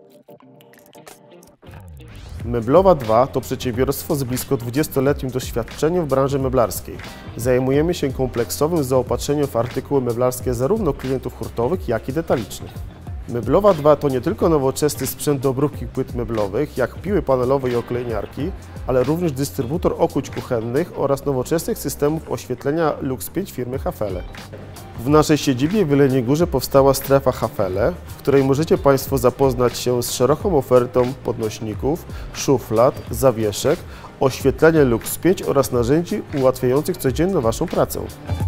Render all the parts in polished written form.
Meblowa 2 to przedsiębiorstwo z blisko 20-letnim doświadczeniem w branży meblarskiej. Zajmujemy się kompleksowym zaopatrzeniem w artykuły meblarskie zarówno klientów hurtowych, jak i detalicznych. Meblowa 2 to nie tylko nowoczesny sprzęt do obróbki płyt meblowych, jak piły panelowe i oklejniarki, ale również dystrybutor okuć kuchennych oraz nowoczesnych systemów oświetlenia Lux 5 firmy Hafele. W naszej siedzibie w Jeleniej Górze powstała strefa Hafele, w której możecie Państwo zapoznać się z szeroką ofertą podnośników, szuflad, zawieszek, oświetlenia Lux 5 oraz narzędzi ułatwiających codzienną Waszą pracę.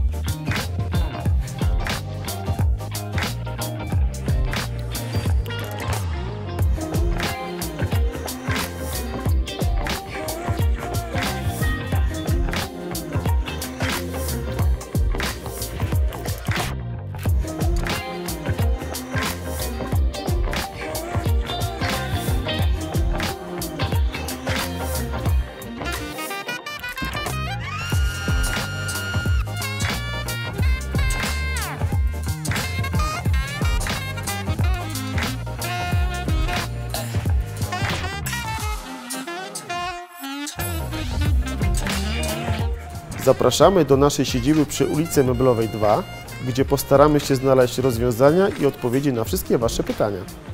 Zapraszamy do naszej siedziby przy ulicy Meblowej 2, gdzie postaramy się znaleźć rozwiązania i odpowiedzi na wszystkie Wasze pytania.